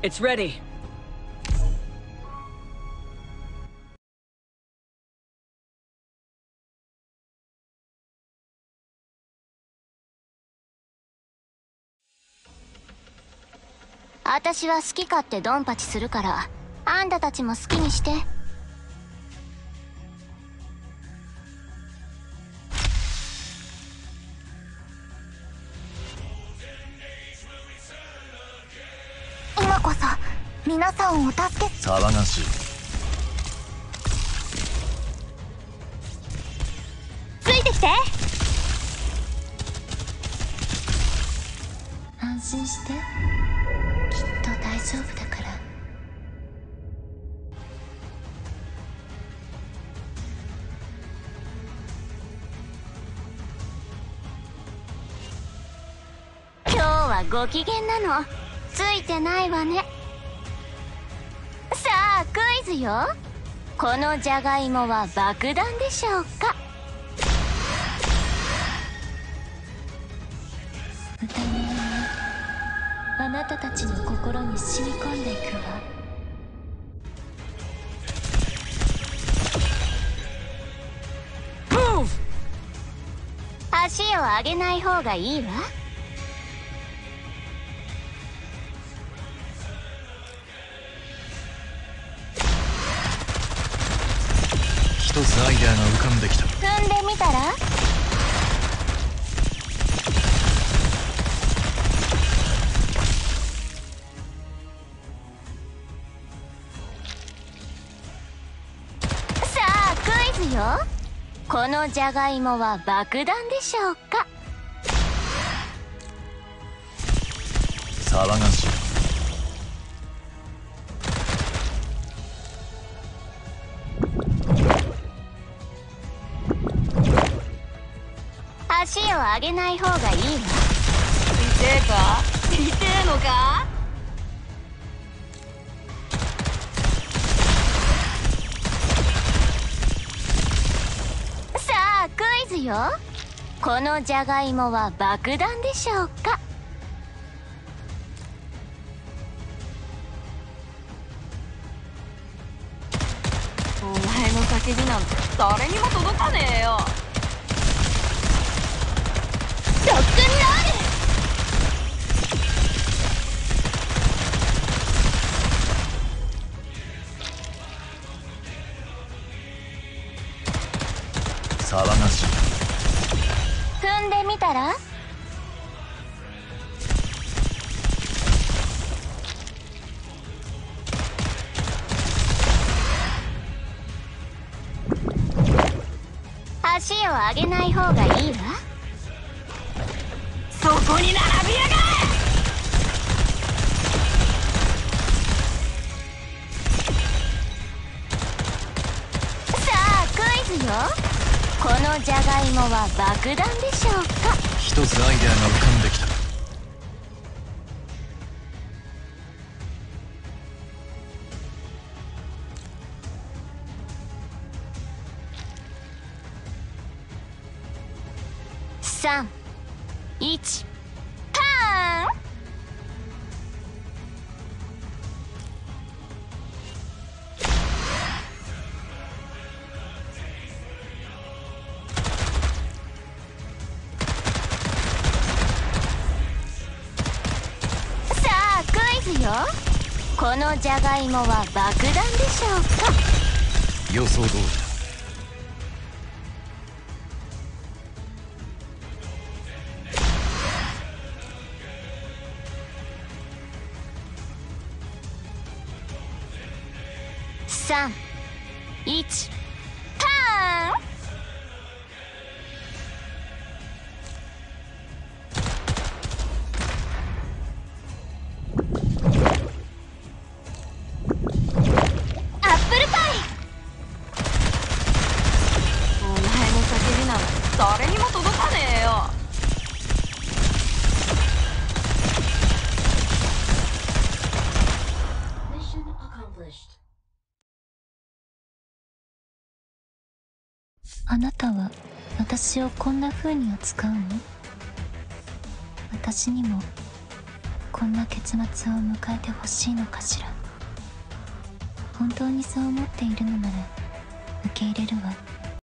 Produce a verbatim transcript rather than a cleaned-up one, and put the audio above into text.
It's ready. 私は好き勝手ドンパチするから、あんたたちも好きにして。今こそ皆さんをお助け。 騒がしい。 ついてきて。 安心して、きっと大丈夫だから。 今日はご機嫌なの。ついてないわね。さあクイズよ。このじゃがいもは爆弾でしょうか。 歌い物はあなたたちの心に染み込んでいくわ。 足を上げない方がいいわ。 一つアイデアが浮かんできた。 踏んでみたら。さあクイズよ。このじゃがいもは爆弾でしょうか。 騒がしい。 足を上げない方がいいわ。 痛えか？痛えのか？ さあクイズよ。このじゃがいもは爆弾でしょうか。 お前の叫びなんて誰にも届かねえよ。 ロックンロール。 騒がしい。 踏んでみたら。足を上げない方がいいわ。 そこに並びやがれ。 さあクイズよ。このじゃがいもは爆弾でしょうか。 一つアイデアが浮かんできた。 さんいちパーン。さあクイズよ。このじゃがいもは爆弾でしょうか。 予想通りだ。 さんいちパーン。アップルパイ。 お前の叫びなんて誰にも届かねえよ。 あなたは私をこんな風に扱うの？私にもこんな結末を迎えてほしいのかしら。本当にそう思っているのなら受け入れるわ。